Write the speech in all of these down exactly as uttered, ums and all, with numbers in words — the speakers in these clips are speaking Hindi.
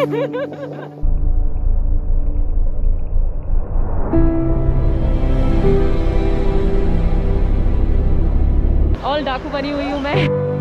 ऑल डाकू बनी हुई हूँ मैं।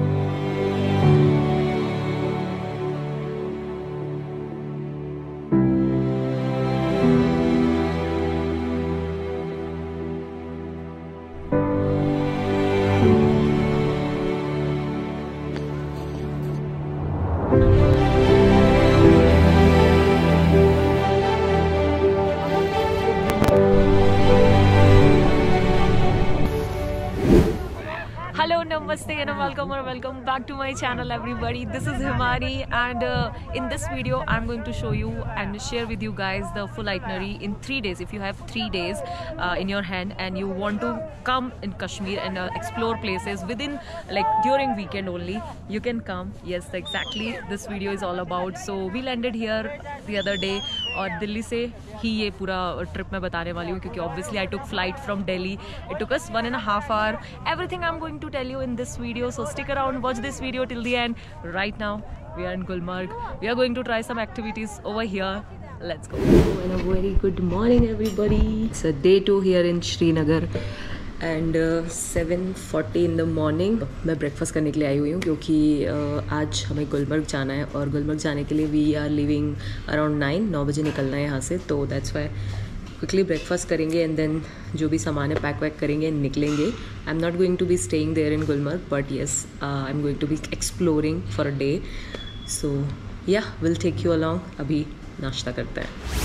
Hello, namaste and welcome or welcome back to my channel everybody. This is Himani and uh, in this video I'm going to show you and share with you guys the full itinerary in three days. If you have three days uh, in your hand and you want to come in Kashmir and uh, explore places within like during weekend only, you can come. Yes, exactly this video is all about. So we landed here the other day और दिल्ली से ही ये पूरा ट्रिप मैं बताने वाली हूँ क्योंकि obviously I took flight from Delhi. It took us one and a half hour. Everything I'm going to tell you in this video, so stick around, watch this video till the end. Right now we are in Gulmarg. We are going to try some activities over here. Let's go. And a very good morning everybody. It's a day two here in Srinagar and uh, seven forty in the morning. मैं ब्रेकफास्ट करने के लिए आई हुई हूँ क्योंकि uh, आज हमें गुलमर्ग जाना है और गुलमर्ग जाने के लिए we are leaving around nine नौ बजे निकलना है यहाँ से, तो दैट्स वाई क्विकली ब्रेकफास्ट करेंगे एंड देन जो भी सामान है पैक वैक करेंगे निकलेंगे. I am not going to be staying there in Gulmarg but yes I am going to be exploring for a day. So yeah will take you along. अभी नाश्ता करते हैं.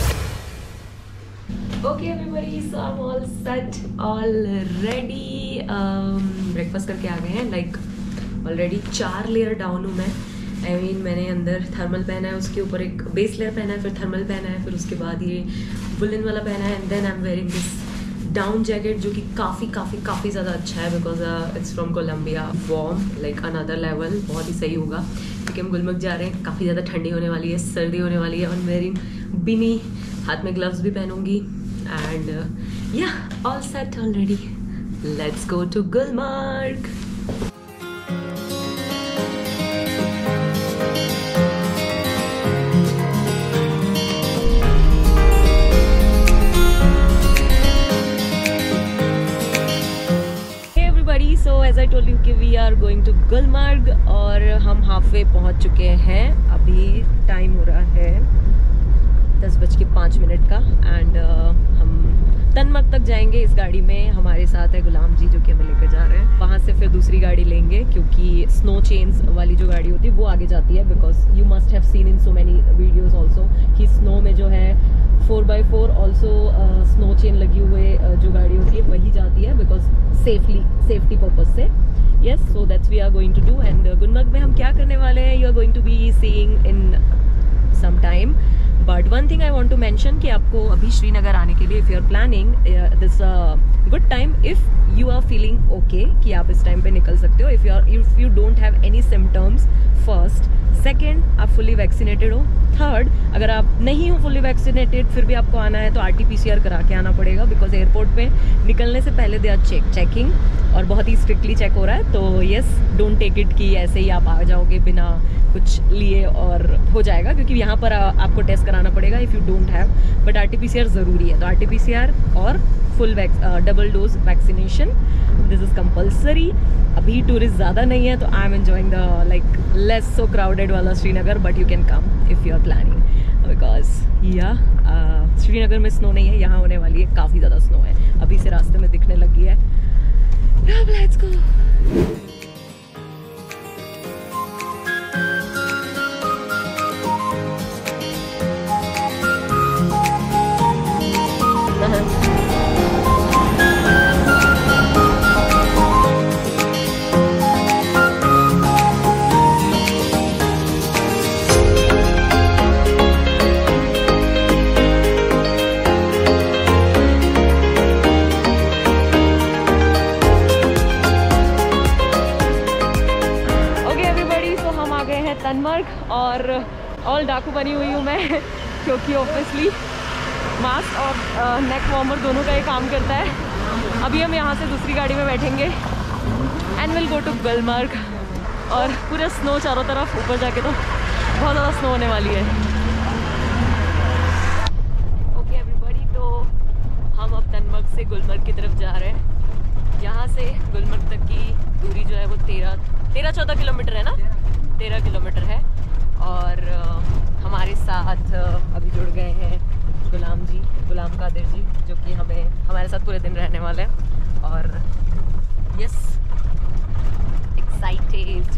Okay everybody, so I'm all set, all ready. um, breakfast करके आ गए हैं. like already चार लेयर डाउन हूँ मैं. I mean मैंने अंदर थर्मल पहना है, उसके ऊपर एक बेस लेयर पहना है, फिर थर्मल पहना है, फिर उसके बाद ये वुलन वाला पहना है and then I am wearing this down jacket जो कि काफ़ी काफ़ी काफ़ी ज़्यादा अच्छा है because it's from Columbia. Warm like another level, बहुत ही सही होगा क्योंकि हम गुलमर्ग जा रहे हैं. काफ़ी ज़्यादा ठंडी होने वाली है, सर्दी होने वाली है. और वेयरिंग बिनी, हाथ में ग्लव्स भी पहनूंगी. And uh, yeah, all set already. Let's go to Gulmarg. Hey everybody, so as I told you कि we are going to Gulmarg और हम halfway पहुंच चुके हैं. अभी टाइम हो रहा है दस बज के पाँच मिनट का एंड uh, हम तनमर्ग तक जाएंगे इस गाड़ी में. हमारे साथ है गुलाम जी जो कि हमें लेकर जा रहे हैं. वहाँ से फिर दूसरी गाड़ी लेंगे क्योंकि स्नो चेन्स वाली जो गाड़ी होती है वो आगे जाती है because you must have seen in so many videos also कि स्नो में जो है four by four also snow chain लगी हुए uh, जो गाड़ी होती है वही जाती है बिकॉज सेफली सेफ्टी पर्पज से. Yes, so that's we are going to do. And Gulmarg में हम क्या करने वाले हैं you are going to be seeing in some time. But one thing I want to mention कि आपको अभी श्रीनगर आने के लिए if you are planning this good time if you are feeling okay कि आप इस टाइम पे निकल सकते हो. If you are if you don't have any symptoms first. Second, आप फुली वैक्सीनेटेड हो. थर्ड, अगर आप नहीं हो फुली वैक्सीनेटेड फिर भी आपको आना है तो R T P C R करा के आना पड़ेगा बिकॉज एयरपोर्ट पे निकलने से पहले दे आर चेक चेकिंग और बहुत ही स्ट्रिक्टली चेक हो रहा है. तो येस, डोंट टेक इट कि ऐसे ही आप आ जाओगे बिना कुछ लिए और हो जाएगा क्योंकि यहाँ पर आ, आपको टेस्ट कराना पड़ेगा if you don't have. But R T P C R ज़रूरी है, तो R T P C R और full double dose vaccination this is compulsory. अभी टूरिस्ट ज़्यादा नहीं है तो I am enjoying the like less so crowded वाला Srinagar. But you can come if you are planning because yeah Srinagar में स्नो नहीं है, यहाँ होने वाली है. काफ़ी ज़्यादा स्नो है, अभी से रास्ते में दिखने लगी है. Let's go. तनमर्ग और ऑल डाकू बनी हुई हूँ मैं क्योंकि ऑब्वियसली मास्क और नेक वार्मर दोनों का ये काम करता है. अभी हम यहाँ से दूसरी गाड़ी में बैठेंगे and will go to Gulmarg. और पूरा स्नो चारों तरफ, ऊपर जाके तो बहुत ज़्यादा स्नो होने वाली है. सनमर्ग से गुलमर्ग की तरफ जा रहे हैं। यहाँ से गुलमर्ग तक की दूरी जो है वो तेरह तेरह चौदह किलोमीटर है ना, तेरह किलोमीटर है। और हमारे साथ अभी जुड़ गए हैं गुलाम जी, गुलाम कादिर जी, जो कि हमें हमारे साथ पूरे दिन रहने वाले हैं। और यस, एक्साइटेड।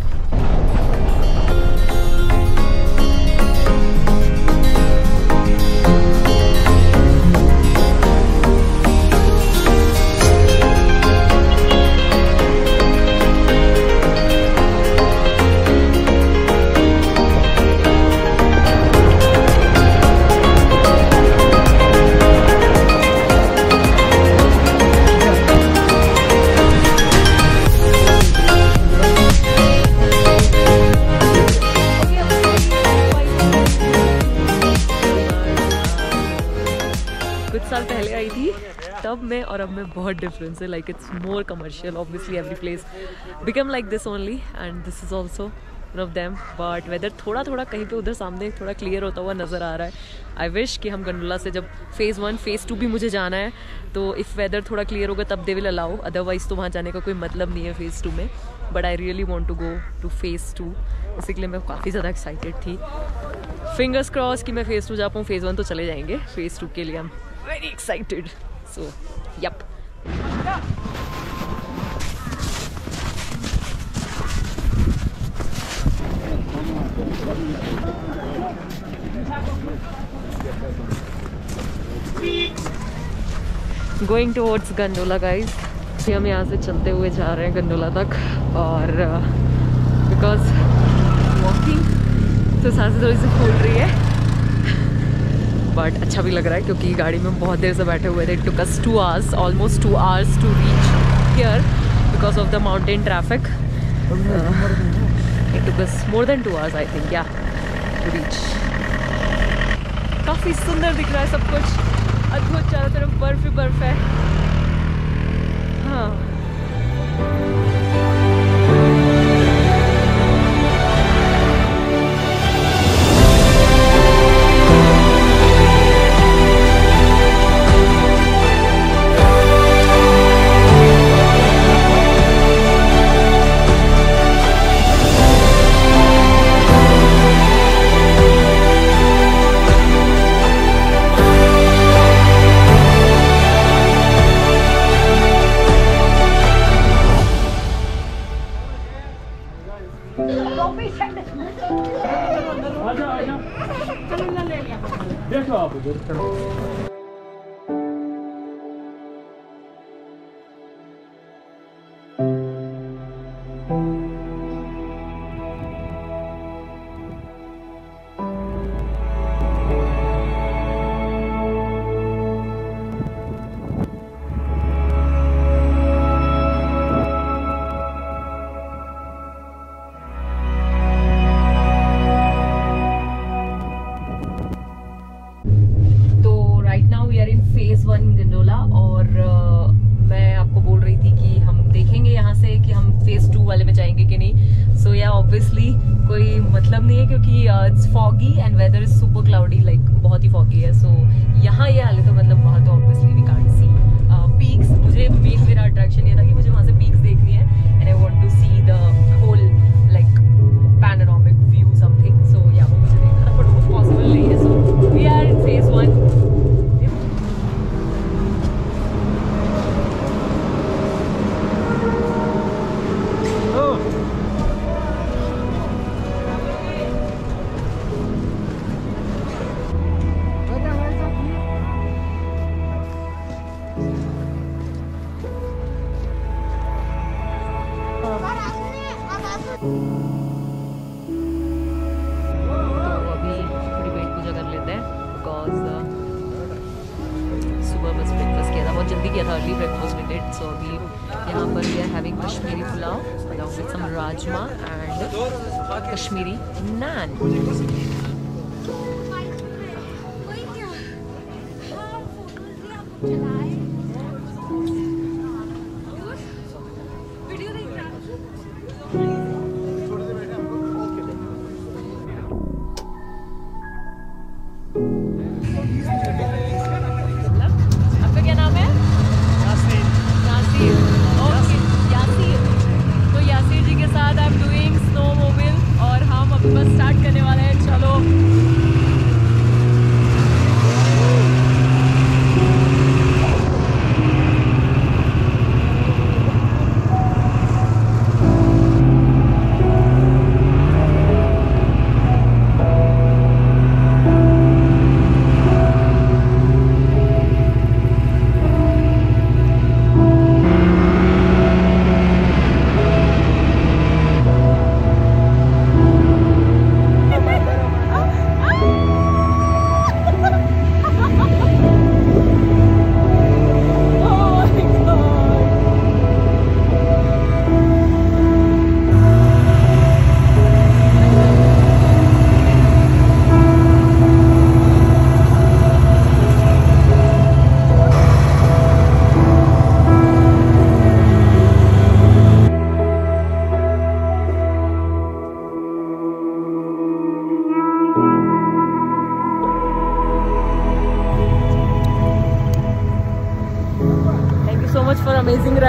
साल पहले आई थी तब में और अब में बहुत डिफरेंस है। Like it's more commercial, obviously every place become like this only and this is also one of them. But weather थोड़ा थोड़ा कहीं पे उधर सामने थोड़ा क्लियर होता हुआ नज़र आ रहा है। आई विश कि हम गंडोला से जब फेज़ वन फेज़ टू भी मुझे जाना है तो इफ़ वेदर थोड़ा क्लियर होगा तब दे विल अलाउ, अदरवाइज़ तो वहाँ जाने का कोई मतलब नहीं है फेज़ टू में। But I really want to go to phase two, इसी के लिए मैं काफ़ी ज़्यादा एक्साइटेड थी। फिंगर्स क्रॉस कि मैं फेज़ टू जा पाऊँ, फेज़ वन तो चले जाएंगे, फेज़ टू के लिए हम very excited. So, yep. Going towards gondola guys. हम यहाँ से चलते हुए जा रहे हैं गंडोला तक और बिकॉज वॉकिंग तो सांसें थोड़ी सी फूल रही है, बट अच्छा भी लग रहा है क्योंकि गाड़ी में बहुत देर से बैठे हुए थे। It took us two hours, almost two hours to reach here because of the mountain traffic. It took us more than two hours I think yeah to reach. काफ़ी सुंदर दिख रहा है सब कुछ, अद्भुत, चारों तरफ बर्फ ही बर्फ है। हाँ, देखो आप उधर फेज़ वन गंडोला। और uh, मैं आपको बोल रही थी कि हम देखेंगे यहाँ से कि हम फेज़ टू वाले में जाएंगे कि नहीं। सो या ऑब्वियसली कोई मतलब नहीं है क्योंकि it's foggy and weather is super cloudy, like बहुत ही फॉगी है। सो so, यहाँ ये हाले तो मतलब वहाँ तो obviously we can't see peaks. मुझे मेन मेरा अट्रैक्शन ये था कि मुझे वहाँ से पीक्स देखनी है and I want to see the whole like panoramic view something. So yeah वो मुझे देखना था बट वो पॉसिबल नहीं है। So we are in phase one. जल्दी किया था, अर्ली ब्रेकफास्ट वी डिड। सो अभी यहाँ पर we are having Kashmiri pulao along with some rajma and Kashmiri naan. आपका क्या नाम है?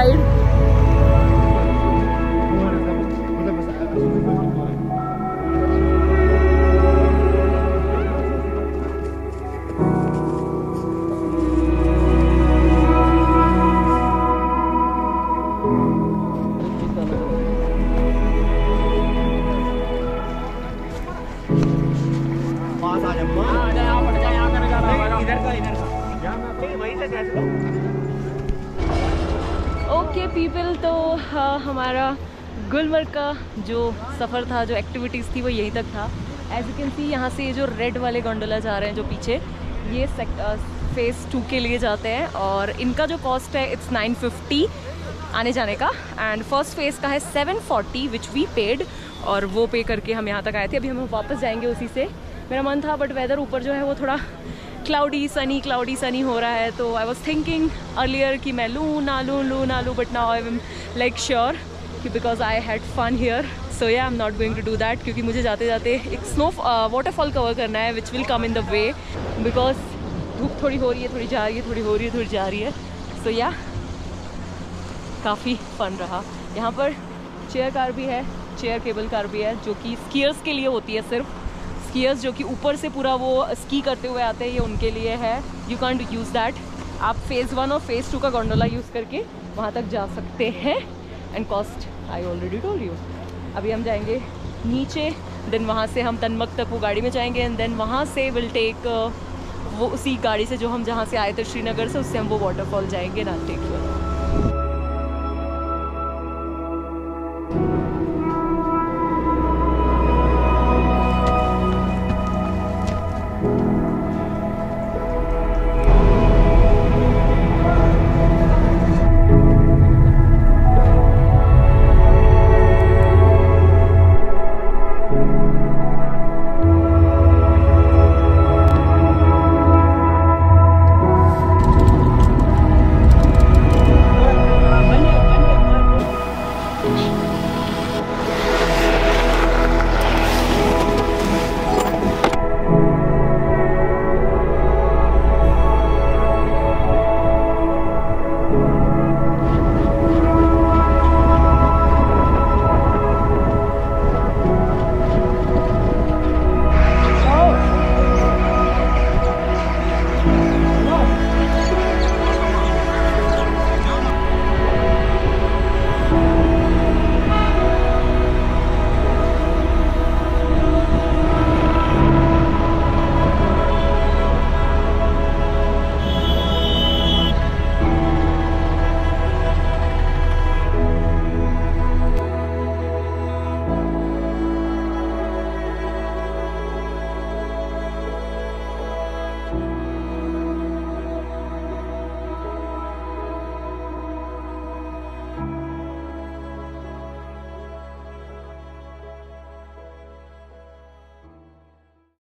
राइड। ओके पीपल, तो हाँ, हमारा गुलमर्ग का जो सफ़र था, जो एक्टिविटीज़ थी वो यहीं तक था। एज यू कैन सी यहाँ से ये जो रेड वाले गोंडोला जा रहे हैं जो पीछे, ये फेज़ टू के लिए जाते हैं और इनका जो कॉस्ट है इट्स नाइन फिफ्टी आने जाने का, एंड फर्स्ट फेज़ का है seven forty which we paid, और वो पे करके हम यहाँ तक आए थे। अभी हम वापस जाएंगे उसी से। मेरा मन था बट वेदर ऊपर जो है वो थोड़ा क्लाउडी सनी क्लाउडी सनी हो रहा है, तो आई वॉज थिंकिंग अर्लियर कि मैं लूँ ना लूँ लूँ ना लूँ, but now I am like sure कि because I had fun here, so yeah I am not going to do that, क्योंकि मुझे जाते जाते एक स्नो वाटरफॉल कवर करना है which will come in the way, because धूप थोड़ी हो रही है, थोड़ी जा रही है, थोड़ी हो रही है, थोड़ी जा रही है। सो या काफ़ी फन रहा। यहाँ पर चेयर कार भी है, चेयर केबल कार भी है, जो कि स्कीयर्स के लिए होती है सिर्फ। स्कीयर्स जो कि ऊपर से पूरा वो स्की करते हुए आते हैं, ये उनके लिए है। You can't use that. आप फेज़ वन और फेज़ टू का गोंडोला यूज़ करके वहाँ तक जा सकते हैं, and cost I already told you. अभी हम जाएंगे नीचे, देन वहाँ से हम तनमक तक वो गाड़ी में जाएंगे, एंड देन वहाँ से विल टेक वो उसी गाड़ी से जो हम जहाँ से आए थे श्रीनगर से, उससे हम वो वाटरफॉल जाएंगे ना टेक।